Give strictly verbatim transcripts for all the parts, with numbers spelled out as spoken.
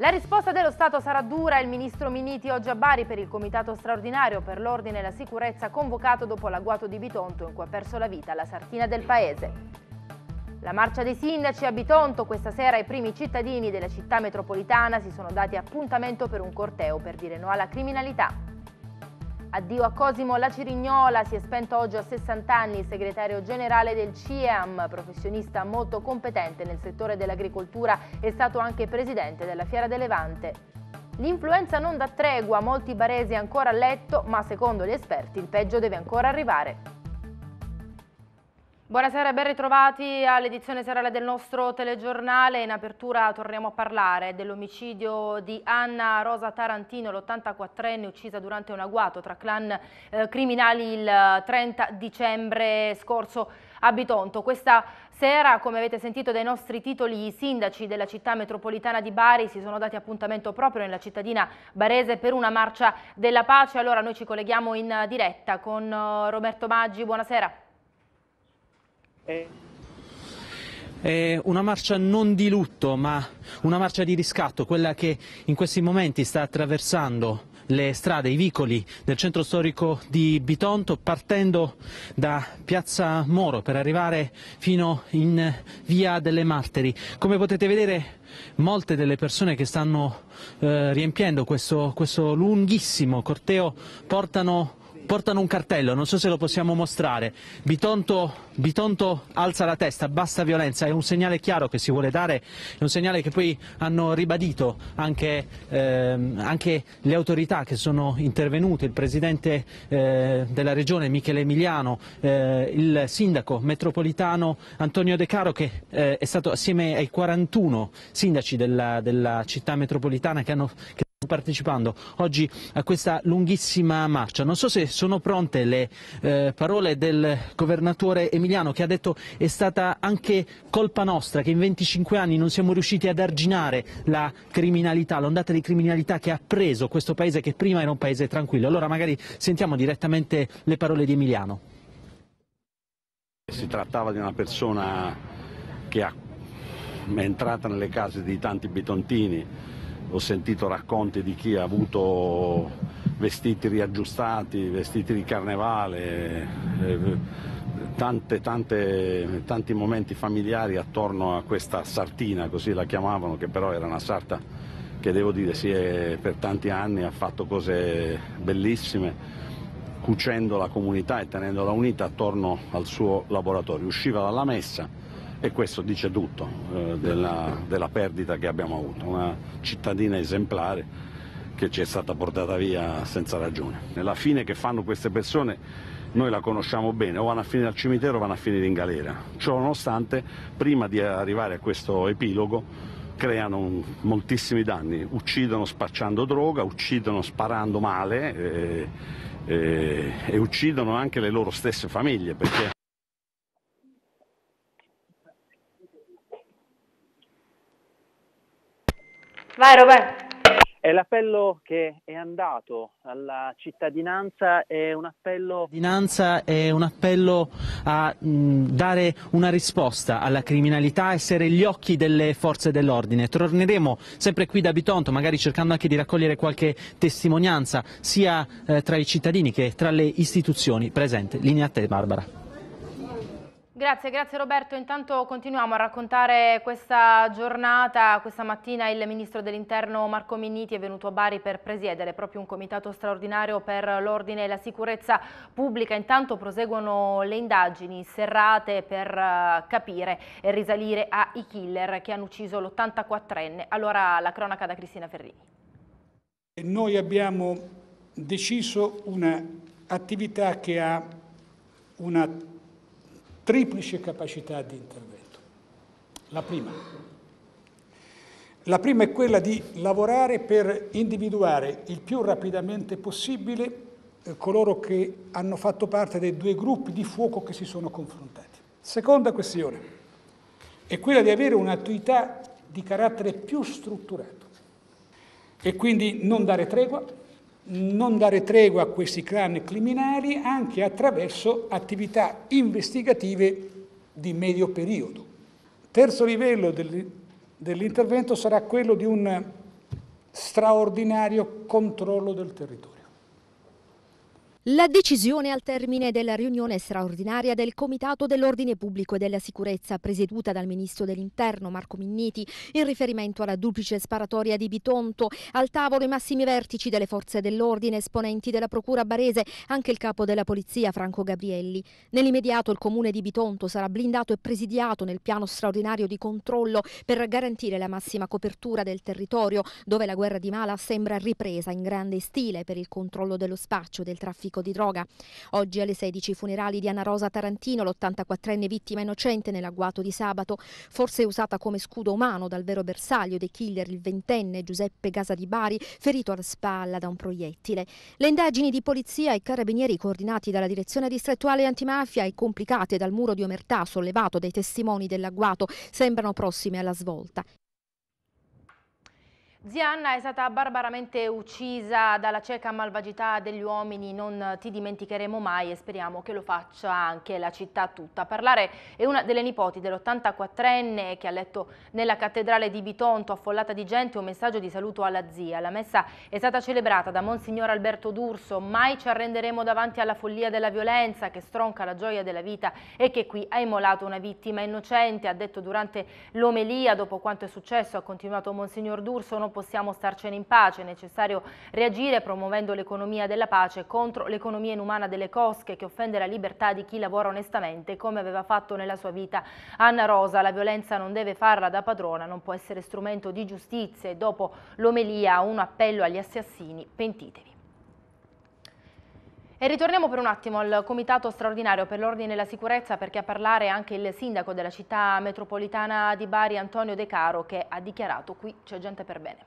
La risposta dello Stato sarà dura. Il ministro Minniti oggi a Bari per il comitato straordinario per l'ordine e la sicurezza convocato dopo l'agguato di Bitonto in cui ha perso la vita la sartina del paese. La marcia dei sindaci a Bitonto. Questa sera i primi cittadini della città metropolitana si sono dati appuntamento per un corteo per dire no alla criminalità. Addio a Cosimo La Cirignola, si è spento oggi a sessanta anni il segretario generale del C I E A M, professionista molto competente nel settore dell'agricoltura, è stato anche presidente della Fiera del Levante. L'influenza non dà tregua, molti baresi ancora a letto, ma secondo gli esperti il peggio deve ancora arrivare. Buonasera e ben ritrovati all'edizione serale del nostro telegiornale. In apertura torniamo a parlare dell'omicidio di Anna Rosa Tarantino, l'ottantaquattrenne uccisa durante un agguato tra clan eh, criminali il trenta dicembre scorso a Bitonto. Questa sera, come avete sentito dai nostri titoli, i sindaci della città metropolitana di Bari si sono dati appuntamento proprio nella cittadina barese per una marcia della pace. Allora noi ci colleghiamo in diretta con uh, Roberto Maggi. Buonasera. È una marcia non di lutto, ma una marcia di riscatto, quella che in questi momenti sta attraversando le strade, i vicoli del centro storico di Bitonto, partendo da Piazza Moro per arrivare fino in Via delle Martiri. Come potete vedere, molte delle persone che stanno eh, riempiendo questo, questo lunghissimo corteo portano Portano un cartello, non so se lo possiamo mostrare. Bitonto, Bitonto alza la testa, basta violenza, è un segnale chiaro che si vuole dare, è un segnale che poi hanno ribadito anche, ehm, anche le autorità che sono intervenute, il presidente eh, della regione Michele Emiliano, eh, il sindaco metropolitano Antonio De Caro, che eh, è stato assieme ai quarantuno sindaci della, della città metropolitana che hanno che partecipando oggi a questa lunghissima marcia. Non so se sono pronte le eh, parole del governatore Emiliano, che ha detto è stata anche colpa nostra che in venticinque anni non siamo riusciti ad arginare la criminalità, l'ondata di criminalità che ha preso questo paese che prima era un paese tranquillo. Allora magari sentiamo direttamente le parole di Emiliano. Si trattava di una persona che è entrata nelle case di tanti bitontini. Ho sentito racconti di chi ha avuto vestiti riaggiustati, vestiti di carnevale, eh, tante, tante, tanti momenti familiari attorno a questa sartina, così la chiamavano, che però era una sarta che devo dire si è, per tanti anni ha fatto cose bellissime, cucendo la comunità e tenendola unita attorno al suo laboratorio. Usciva dalla messa. E questo dice tutto eh, della, della perdita che abbiamo avuto, una cittadina esemplare che ci è stata portata via senza ragione. La fine che fanno queste persone noi la conosciamo bene, o vanno a finire al cimitero o vanno a finire in galera. Ciò nonostante, prima di arrivare a questo epilogo, creano un, moltissimi danni, uccidono spacciando droga, uccidono sparando male eh, eh, e uccidono anche le loro stesse famiglie, perché Vai Roberto. È l'appello che è andato alla cittadinanza, è un appello... Cittadinanza è un appello a mh, dare una risposta alla criminalità, essere gli occhi delle forze dell'ordine. Torneremo sempre qui da Bitonto, magari cercando anche di raccogliere qualche testimonianza, sia eh, tra i cittadini che tra le istituzioni presenti. Linea a te, Barbara. Grazie, grazie Roberto. Intanto continuiamo a raccontare questa giornata. Questa mattina il ministro dell'Interno Marco Minniti è venuto a Bari per presiedere proprio un comitato straordinario per l'ordine e la sicurezza pubblica. Intanto proseguono le indagini serrate per capire e risalire ai killer che hanno ucciso l'ottantaquattrenne. Allora la cronaca da Cristina Ferrini. Noi abbiamo deciso un'attività che ha una triplice capacità di intervento. La prima. La prima è quella di lavorare per individuare il più rapidamente possibile eh, coloro che hanno fatto parte dei due gruppi di fuoco che si sono confrontati. Seconda questione è quella di avere un'attività di carattere più strutturato e quindi non dare tregua, non dare tregua a questi clan criminali anche attraverso attività investigative di medio periodo. Terzo livello dell'intervento sarà quello di un straordinario controllo del territorio. La decisione al termine della riunione straordinaria del Comitato dell'Ordine Pubblico e della Sicurezza presieduta dal Ministro dell'Interno Marco Minniti in riferimento alla duplice sparatoria di Bitonto, al tavolo i massimi vertici delle forze dell'ordine, esponenti della Procura barese, anche il capo della Polizia Franco Gabrielli. Nell'immediato il comune di Bitonto sarà blindato e presidiato nel piano straordinario di controllo per garantire la massima copertura del territorio, dove la guerra di Mala sembra ripresa in grande stile per il controllo dello spaccio del traffico di droga. Oggi alle sedici i funerali di Anna Rosa Tarantino, l'ottantaquattrenne vittima innocente nell'agguato di sabato, forse usata come scudo umano dal vero bersaglio dei killer, il ventenne Giuseppe Gasa di Bari, ferito alla spalla da un proiettile. Le indagini di polizia e carabinieri coordinati dalla direzione distrettuale antimafia e complicate dal muro di omertà sollevato dai testimoni dell'agguato sembrano prossime alla svolta. Zia Anna è stata barbaramente uccisa dalla cieca malvagità degli uomini, non ti dimenticheremo mai e speriamo che lo faccia anche la città tutta. A parlare è una delle nipoti dell'ottantaquattrenne che ha letto nella cattedrale di Bitonto, affollata di gente, un messaggio di saluto alla zia. La messa è stata celebrata da Monsignor Alberto D'Urso. Mai ci arrenderemo davanti alla follia della violenza che stronca la gioia della vita e che qui ha immolato una vittima innocente, ha detto durante l'omelia. Dopo quanto è successo, ha continuato Monsignor D'Urso, non possiamo starcene in pace, è necessario reagire promuovendo l'economia della pace contro l'economia inumana delle cosche che offende la libertà di chi lavora onestamente come aveva fatto nella sua vita Anna Rosa. La violenza non deve farla da padrona, non può essere strumento di giustizia e dopo l'omelia un appello agli assassini: pentitevi. E ritorniamo per un attimo al Comitato straordinario per l'ordine e la sicurezza, perché a parlare anche il sindaco della città metropolitana di Bari, Antonio De Caro, che ha dichiarato: qui c'è gente per bene.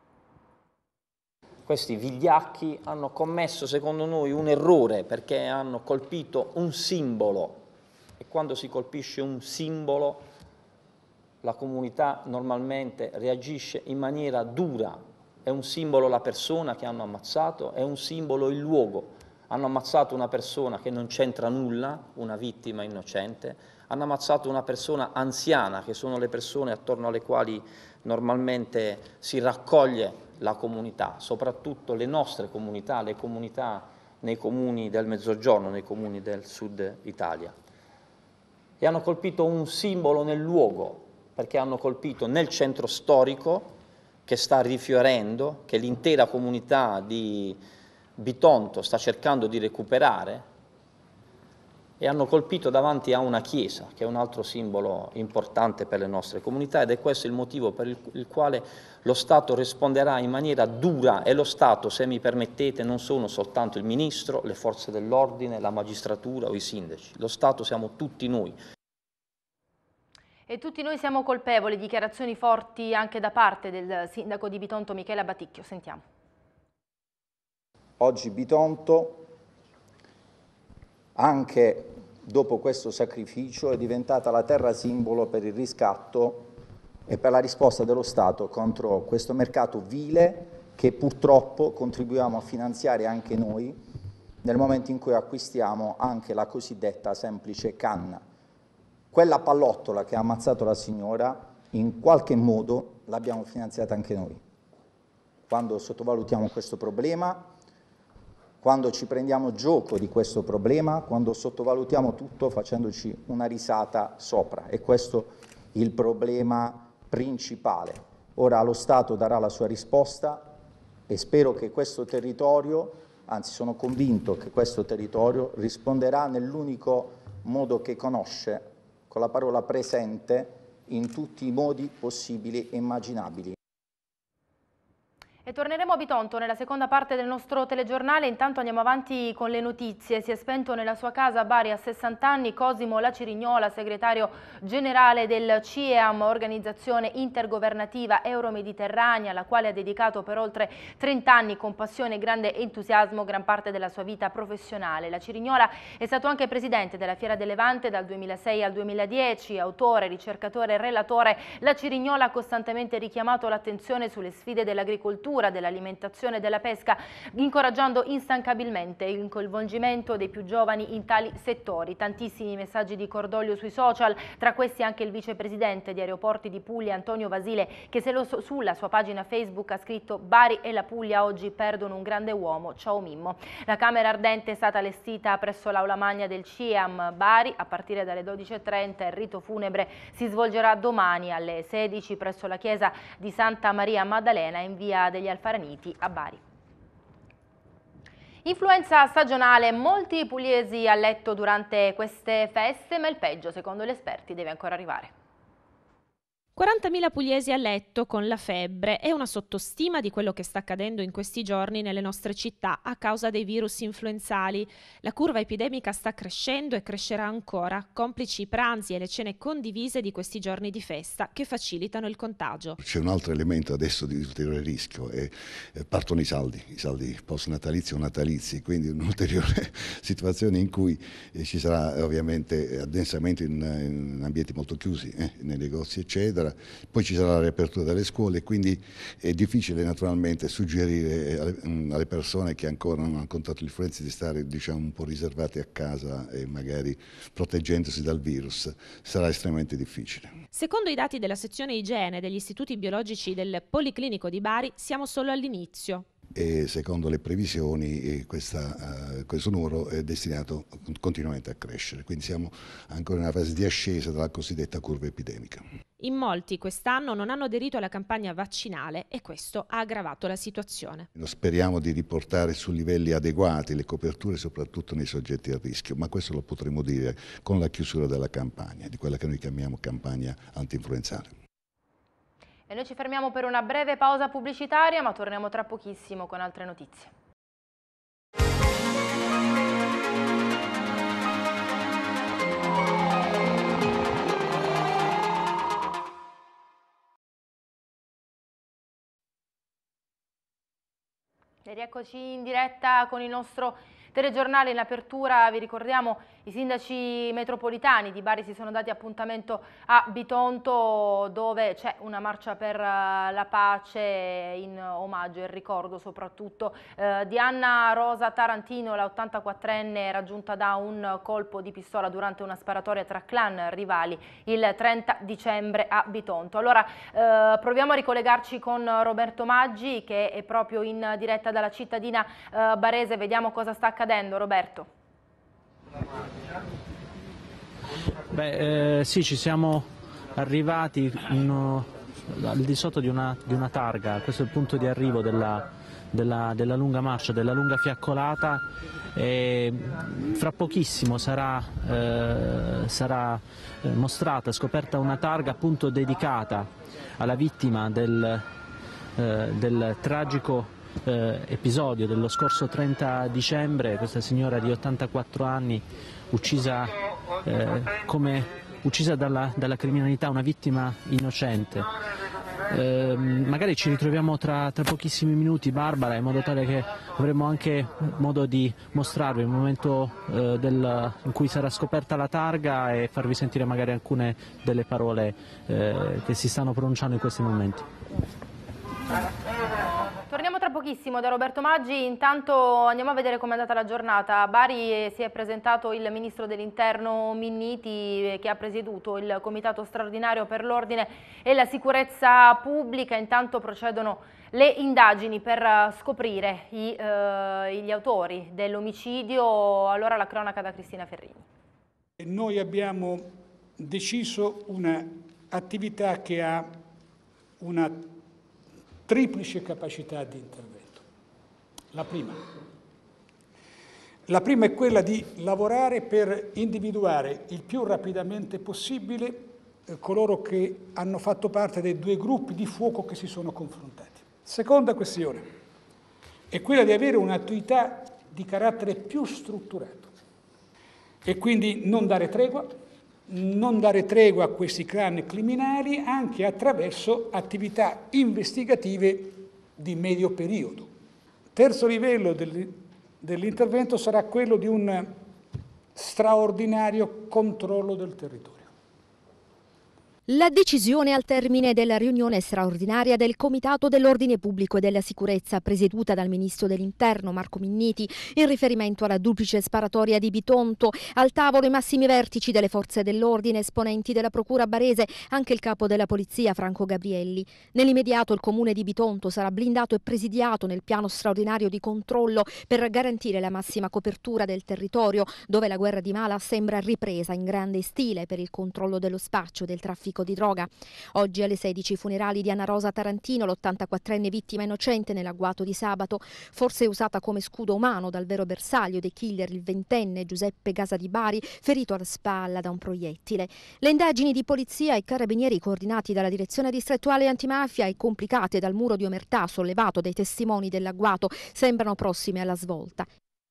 Questi vigliacchi hanno commesso, secondo noi, un errore perché hanno colpito un simbolo e quando si colpisce un simbolo la comunità normalmente reagisce in maniera dura. È un simbolo la persona che hanno ammazzato, è un simbolo il luogo. Hanno ammazzato una persona che non c'entra nulla, una vittima innocente, hanno ammazzato una persona anziana, che sono le persone attorno alle quali normalmente si raccoglie la comunità, soprattutto le nostre comunità, le comunità nei comuni del Mezzogiorno, nei comuni del Sud Italia. E hanno colpito un simbolo nel luogo, perché hanno colpito nel centro storico che sta rifiorendo, che l'intera comunità di Bitonto sta cercando di recuperare, e hanno colpito davanti a una chiesa, che è un altro simbolo importante per le nostre comunità, ed è questo il motivo per il, il quale lo Stato risponderà in maniera dura. E lo Stato, se mi permettete, non sono soltanto il Ministro, le forze dell'ordine, la magistratura o i sindaci. Lo Stato siamo tutti noi. E tutti noi siamo colpevoli. Dichiarazioni forti anche da parte del sindaco di Bitonto, Michela Baticchio. Sentiamo. Oggi Bitonto, anche dopo questo sacrificio, è diventata la terra simbolo per il riscatto e per la risposta dello Stato contro questo mercato vile che purtroppo contribuiamo a finanziare anche noi nel momento in cui acquistiamo anche la cosiddetta semplice canna. Quella pallottola che ha ammazzato la signora, in qualche modo l'abbiamo finanziata anche noi. Quando sottovalutiamo questo problema, quando ci prendiamo gioco di questo problema, quando sottovalutiamo tutto facendoci una risata sopra. E questo è il problema principale. Ora lo Stato darà la sua risposta e spero che questo territorio, anzi sono convinto che questo territorio risponderà nell'unico modo che conosce, con la parola presente, in tutti i modi possibili e immaginabili. E torneremo a Bitonto nella seconda parte del nostro telegiornale. Intanto andiamo avanti con le notizie. Si è spento nella sua casa a Bari a sessanta anni Cosimo La Cirignola, segretario generale del C I E A M, organizzazione intergovernativa euromediterranea, alla quale ha dedicato per oltre trenta anni con passione e grande entusiasmo gran parte della sua vita professionale. La Cirignola è stato anche presidente della Fiera del Levante dal duemilasei al duemiladieci, autore, ricercatore e relatore. La Cirignola ha costantemente richiamato l'attenzione sulle sfide dell'agricoltura cura dell'alimentazione e della pesca, incoraggiando instancabilmente il coinvolgimento dei più giovani in tali settori. Tantissimi messaggi di cordoglio sui social, tra questi anche il vicepresidente di Aeroporti di Puglia Antonio Vasile, che se lo, sulla sua pagina Facebook ha scritto: Bari e la Puglia oggi perdono un grande uomo, ciao Mimmo. La camera ardente è stata allestita presso l'aula magna del C I A M Bari a partire dalle dodici e trenta. Il rito funebre si svolgerà domani alle sedici presso la chiesa di Santa Maria Maddalena in via degli Alfaraniti a Bari. Influenza stagionale, molti pugliesi a letto durante queste feste, ma il peggio, secondo gli esperti, deve ancora arrivare. quarantamila pugliesi a letto con la febbre è una sottostima di quello che sta accadendo in questi giorni nelle nostre città a causa dei virus influenzali. La curva epidemica sta crescendo e crescerà ancora, complici i pranzi e le cene condivise di questi giorni di festa che facilitano il contagio. C'è un altro elemento adesso di ulteriore rischio e partono i saldi, i saldi post-natalizi o natalizi, quindi un'ulteriore situazione in cui ci sarà ovviamente addensamento in, in ambienti molto chiusi, eh, nei negozi eccetera. Poi ci sarà la riapertura delle scuole, quindi è difficile naturalmente suggerire alle, alle persone che ancora non hanno contratto l'influenza di stare, diciamo, un po' riservate a casa e magari proteggendosi dal virus. Sarà estremamente difficile. Secondo i dati della sezione igiene degli istituti biologici del Policlinico di Bari siamo solo all'inizio. E secondo le previsioni questa, uh, questo numero è destinato continuamente a crescere, quindi siamo ancora in una fase di ascesa della cosiddetta curva epidemica. In molti quest'anno non hanno aderito alla campagna vaccinale e questo ha aggravato la situazione. Speriamo di riportare su livelli adeguati le coperture soprattutto nei soggetti a rischio, ma questo lo potremo dire con la chiusura della campagna, di quella che noi chiamiamo campagna antinfluenzale. E noi ci fermiamo per una breve pausa pubblicitaria, ma torniamo tra pochissimo con altre notizie. E rieccoci in diretta con il nostro telegiornale. In apertura vi ricordiamo i sindaci metropolitani di Bari si sono dati appuntamento a Bitonto, dove c'è una marcia per la pace in omaggio e ricordo soprattutto eh, di Anna Rosa Tarantino, la ottantaquattrenne raggiunta da un colpo di pistola durante una sparatoria tra clan rivali il trenta dicembre a Bitonto. Allora eh, proviamo a ricollegarci con Roberto Maggi, che è proprio in diretta dalla cittadina eh, barese. Vediamo cosa sta accadendo, Roberto. Beh, eh, sì, ci siamo arrivati in, uh, al di sotto di una, di una targa. Questo è il punto di arrivo della, della, della lunga marcia, della lunga fiaccolata. E fra pochissimo sarà, eh, sarà mostrata, scoperta una targa appunto dedicata alla vittima del, eh, del tragico Eh, episodio dello scorso trenta dicembre, questa signora di ottantaquattro anni uccisa, eh, come, uccisa dalla, dalla criminalità, una vittima innocente. Eh, magari ci ritroviamo tra, tra pochissimi minuti, Barbara, in modo tale che avremo anche modo di mostrarvi il momento eh, del, in cui sarà scoperta la targa e farvi sentire magari alcune delle parole eh, che si stanno pronunciando in questi momenti. Torniamo tra pochissimo da Roberto Maggi, intanto andiamo a vedere com'è andata la giornata. A Bari si è presentato il ministro dell'Interno Minniti, che ha presieduto il comitato straordinario per l'ordine e la sicurezza pubblica. Intanto procedono le indagini per scoprire i, eh, gli autori dell'omicidio. Allora la cronaca da Cristina Ferrini. Noi abbiamo deciso un'attività che ha una triplice capacità di intervento. La prima. La prima è quella di lavorare per individuare il più rapidamente possibile eh, coloro che hanno fatto parte dei due gruppi di fuoco che si sono confrontati. Seconda questione è quella di avere un'attività di carattere più strutturato e quindi non dare tregua, non dare tregua a questi clan criminali anche attraverso attività investigative di medio periodo. Terzo livello dell'intervento sarà quello di un straordinario controllo del territorio. La decisione al termine della riunione straordinaria del Comitato dell'Ordine Pubblico e della Sicurezza presieduta dal Ministro dell'Interno Marco Minniti in riferimento alla duplice sparatoria di Bitonto. Al tavolo i massimi vertici delle forze dell'ordine, esponenti della Procura barese, anche il capo della Polizia Franco Gabrielli. Nell'immediato il comune di Bitonto sarà blindato e presidiato nel piano straordinario di controllo per garantire la massima copertura del territorio, dove la guerra di Mala sembra ripresa in grande stile per il controllo dello spaccio e del traffico di droga. Oggi alle sedici i funerali di Anna Rosa Tarantino, l'ottantaquattrenne vittima innocente nell'agguato di sabato, forse usata come scudo umano dal vero bersaglio dei killer, il ventenne Giuseppe Gasa di Bari, ferito alla spalla da un proiettile. Le indagini di polizia e carabinieri coordinati dalla direzione distrettuale antimafia e complicate dal muro di omertà sollevato dai testimoni dell'agguato sembrano prossime alla svolta.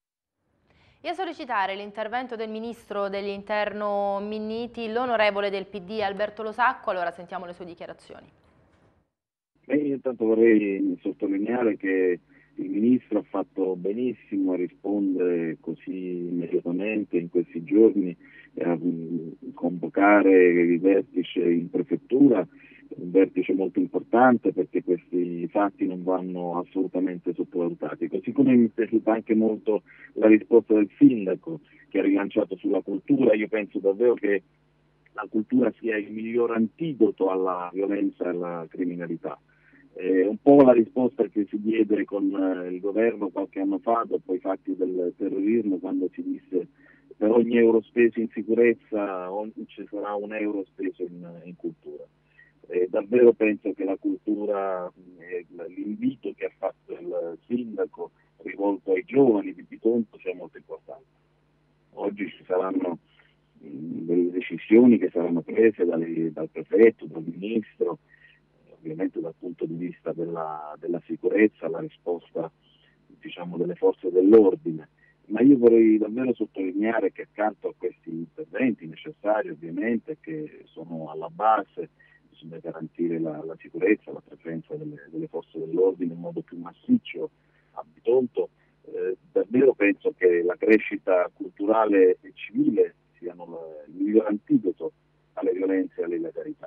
E a sollecitare l'intervento del Ministro dell'Interno Minniti, l'onorevole del P D Alberto Losacco. Allora sentiamo le sue dichiarazioni. Beh, io intanto vorrei sottolineare che il Ministro ha fatto benissimo a rispondere così immediatamente in questi giorni, a convocare il vertice in prefettura, un vertice molto importante perché questi fatti non vanno assolutamente sottovalutati. Così come mi è piaciuta anche molto la risposta del sindaco che ha rilanciato sulla cultura. Io penso davvero che la cultura sia il miglior antidoto alla violenza e alla criminalità. È un po' la risposta che si diede con il governo qualche anno fa dopo i fatti del terrorismo, quando si disse per ogni euro speso in sicurezza ogni, ci sarà un euro speso in, in cultura. Eh, davvero penso che la cultura, eh, l'invito che ha fatto il sindaco rivolto ai giovani di Bitonto sia molto importante. Oggi ci saranno mh, delle decisioni che saranno prese dalle, dal prefetto, dal ministro, eh, ovviamente dal punto di vista della, della sicurezza, la risposta diciamo, delle forze dell'ordine. Ma io vorrei davvero sottolineare che accanto a questi interventi necessari ovviamente, che sono alla base, bisogna garantire la, la sicurezza, la presenza delle, delle forze dell'ordine in modo più massiccio a Bitonto. Eh, davvero penso che la crescita culturale e civile siano il miglior antidoto alle violenze e alle illegalità.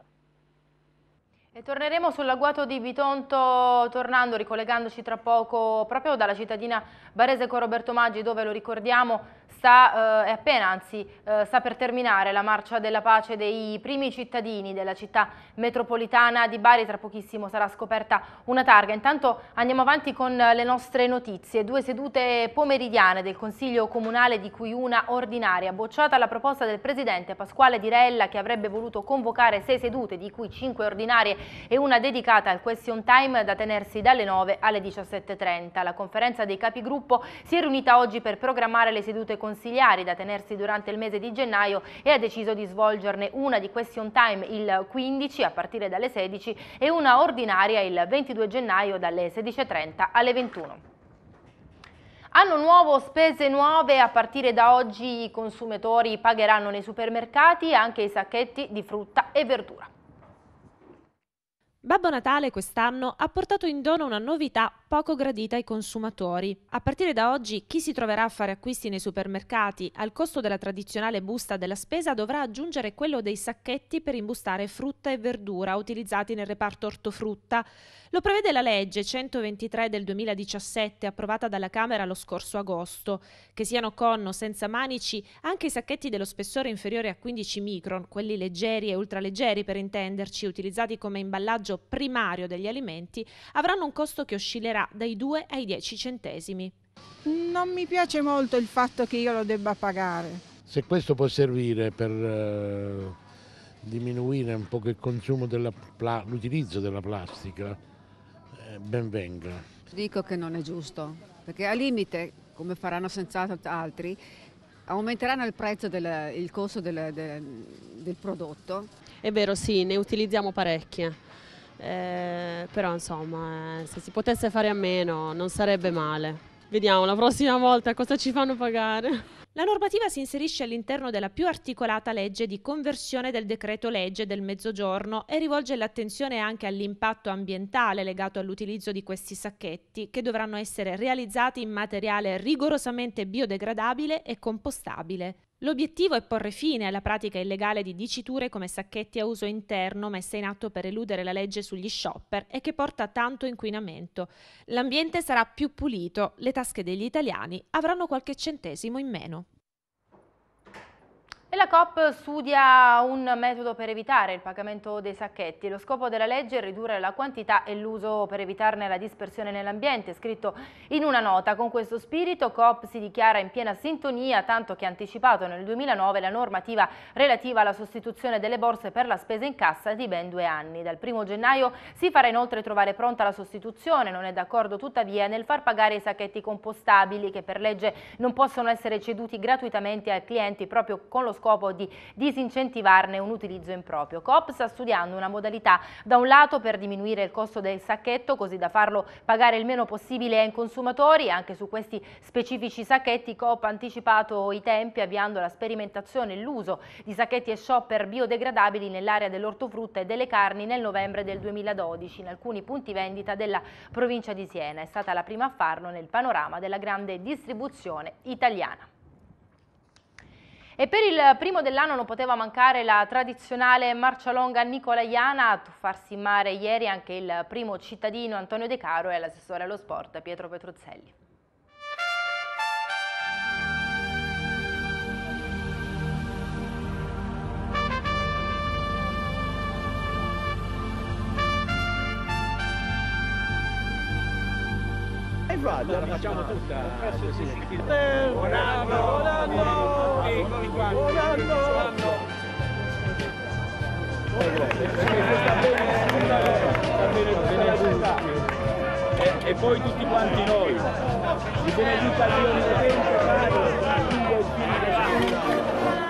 E torneremo sull'agguato di Bitonto, tornando, ricollegandoci tra poco proprio dalla cittadina barese con Roberto Maggi, dove lo ricordiamo sta, eh, è appena, anzi eh, sta per terminare la marcia della pace dei primi cittadini della città metropolitana di Bari. Tra pochissimo sarà scoperta una targa. Intanto andiamo avanti con le nostre notizie. Due sedute pomeridiane del Consiglio Comunale, di cui una ordinaria. Bocciata la proposta del Presidente Pasquale Di Rella, che avrebbe voluto convocare sei sedute, di cui cinque ordinarie e una dedicata al question time, da tenersi dalle nove alle diciassette e trenta. La conferenza dei capigruppo si è riunita oggi per programmare le sedute consigliari da tenersi durante il mese di gennaio e ha deciso di svolgerne una di question time il quindici a partire dalle sedici e una ordinaria il ventidue gennaio dalle sedici e trenta alle ventuno. Anno nuovo, spese nuove. A partire da oggi i consumatori pagheranno nei supermercati anche i sacchetti di frutta e verdura. Babbo Natale quest'anno ha portato in dono una novità poco gradita ai consumatori. A partire da oggi chi si troverà a fare acquisti nei supermercati al costo della tradizionale busta della spesa dovrà aggiungere quello dei sacchetti per imbustare frutta e verdura utilizzati nel reparto ortofrutta. Lo prevede la legge centoventitré del duemiladiciassette, approvata dalla Camera lo scorso agosto. Che siano con o senza manici, anche i sacchetti dello spessore inferiore a quindici micron, quelli leggeri e ultraleggeri per intenderci, utilizzati come imballaggio primario degli alimenti, avranno un costo che oscillerà dai due ai dieci centesimi. Non mi piace molto il fatto che io lo debba pagare. Se questo può servire per eh, diminuire un po' il consumo della l'utilizzo della plastica, eh, ben venga. Dico che non è giusto, perché al limite, come faranno senz'altro altri, aumenteranno il prezzo, del, il costo del, del, del prodotto. È vero, sì, ne utilizziamo parecchie. Eh, però insomma eh, se si potesse fare a meno non sarebbe male. Vediamo la prossima volta cosa ci fanno pagare. La normativa si inserisce all'interno della più articolata legge di conversione del decreto legge del Mezzogiorno e rivolge l'attenzione anche all'impatto ambientale legato all'utilizzo di questi sacchetti, che dovranno essere realizzati in materiale rigorosamente biodegradabile e compostabile. L'obiettivo è porre fine alla pratica illegale di diciture come sacchetti a uso interno messa in atto per eludere la legge sugli shopper e che porta tanto inquinamento. L'ambiente sarà più pulito, le tasche degli italiani avranno qualche centesimo in meno. E la Coop studia un metodo per evitare il pagamento dei sacchetti. Lo scopo della legge è ridurre la quantità e l'uso per evitarne la dispersione nell'ambiente, scritto in una nota. Con questo spirito Coop si dichiara in piena sintonia, tanto che ha anticipato nel duemilanove la normativa relativa alla sostituzione delle borse per la spesa in cassa di ben due anni. Dal primo gennaio si farà inoltre trovare pronta la sostituzione. Non è d'accordo tuttavia nel far pagare i sacchetti compostabili, che per legge non possono essere ceduti gratuitamente ai clienti proprio con lo scopo scopo di disincentivarne un utilizzo improprio. Coop sta studiando una modalità da un lato per diminuire il costo del sacchetto, così da farlo pagare il meno possibile ai consumatori. Anche su questi specifici sacchetti Coop ha anticipato i tempi, avviando la sperimentazione e l'uso di sacchetti e shopper biodegradabili nell'area dell'ortofrutta e delle carni nel novembre del duemiladodici in alcuni punti vendita della provincia di Siena. È stata la prima a farlo nel panorama della grande distribuzione italiana. E per il primo dell'anno non poteva mancare la tradizionale marcia longa nicolaiana. A tuffarsi in mare ieri anche il primo cittadino Antonio De Caro e l'assessore allo sport Pietro Petruzzelli. La facciamo tutta così. Buon anno, buon anno, eccoli qua, buon anno. E, e poi tutti quanti noi. Vi benedica Dio Onnipotente, Padre, Figlio e Spirito Santo.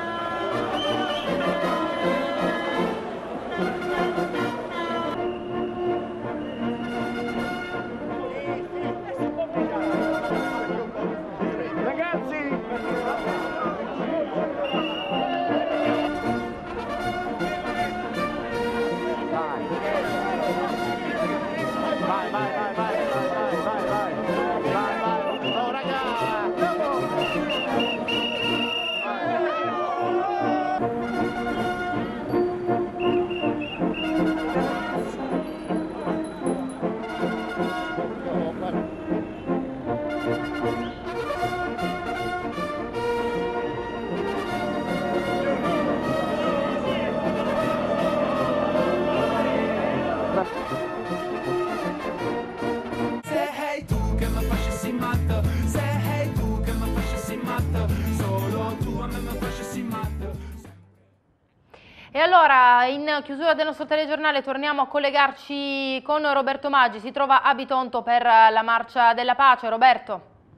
E allora, in chiusura del nostro telegiornale, torniamo a collegarci con Roberto Maggi. Si trova a Bitonto per la Marcia della Pace. Roberto.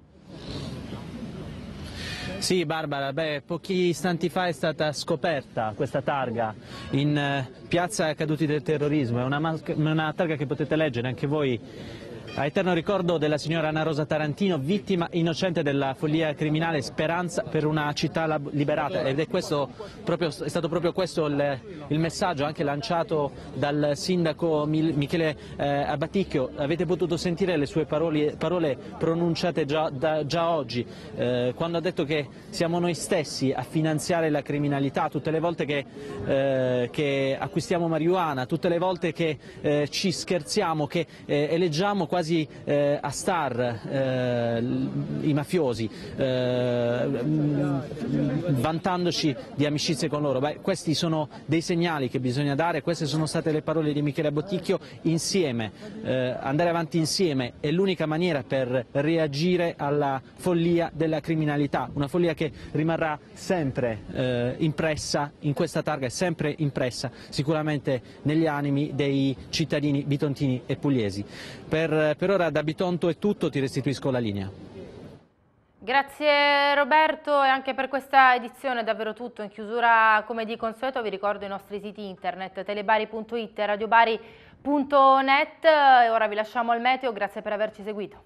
Sì, Barbara, beh, pochi istanti fa è stata scoperta questa targa in eh, piazza Caduti del Terrorismo. È una, una targa che potete leggere anche voi. A eterno ricordo della signora Anna Rosa Tarantino, vittima innocente della follia criminale, speranza per una città liberata, ed è, questo proprio, è stato proprio questo il, il messaggio anche lanciato dal sindaco Michele eh, Abaticchio. Avete potuto sentire le sue parole, parole pronunciate già, da, già oggi, eh, quando ha detto che siamo noi stessi a finanziare la criminalità, tutte le volte che, eh, che acquistiamo marijuana, tutte le volte che eh, ci scherziamo, che eh, eleggiamo quasi Eh, a star eh, i mafiosi, eh, vantandoci di amicizie con loro. Beh, questi sono dei segnali che bisogna dare, queste sono state le parole di Michele Abaticchio. Insieme, eh, andare avanti insieme è l'unica maniera per reagire alla follia della criminalità, una follia che rimarrà sempre eh, impressa in questa targa, è sempre impressa sicuramente negli animi dei cittadini bitontini e pugliesi. Per, per ora da Bitonto è tutto, ti restituisco la linea. Grazie Roberto, e anche per questa edizione è davvero tutto. In chiusura, come di consueto, vi ricordo i nostri siti internet telebari punto it e radiobari punto net, e ora vi lasciamo al meteo. Grazie per averci seguito.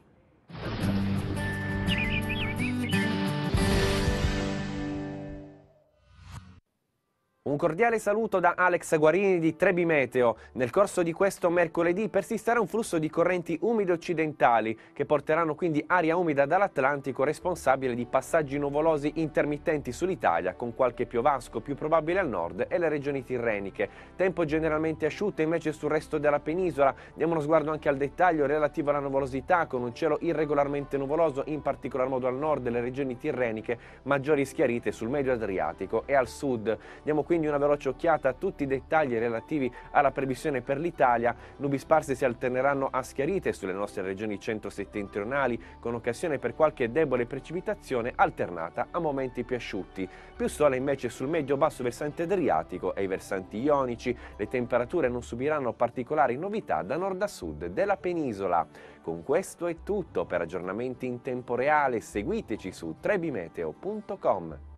Un cordiale saluto da Alex Guarini di Trebi Meteo. Nel corso di questo mercoledì persisterà un flusso di correnti umide occidentali che porteranno quindi aria umida dall'Atlantico, responsabile di passaggi nuvolosi intermittenti sull'Italia, con qualche piovasco più probabile al nord e le regioni tirreniche. Tempo generalmente asciutto invece sul resto della penisola. Diamo uno sguardo anche al dettaglio relativo alla nuvolosità, con un cielo irregolarmente nuvoloso, in particolar modo al nord delle regioni tirreniche, maggiori schiarite sul medio Adriatico e al sud. Diamo quindi una veloce occhiata a tutti i dettagli relativi alla previsione per l'Italia. Nubi sparse si alterneranno a schiarite sulle nostre regioni centro-settentrionali, con occasione per qualche debole precipitazione alternata a momenti più asciutti. Più sole invece sul medio-basso versante adriatico e i versanti ionici. Le temperature non subiranno particolari novità da nord a sud della penisola. Con questo è tutto. Per aggiornamenti in tempo reale seguiteci su trebimeteo punto com.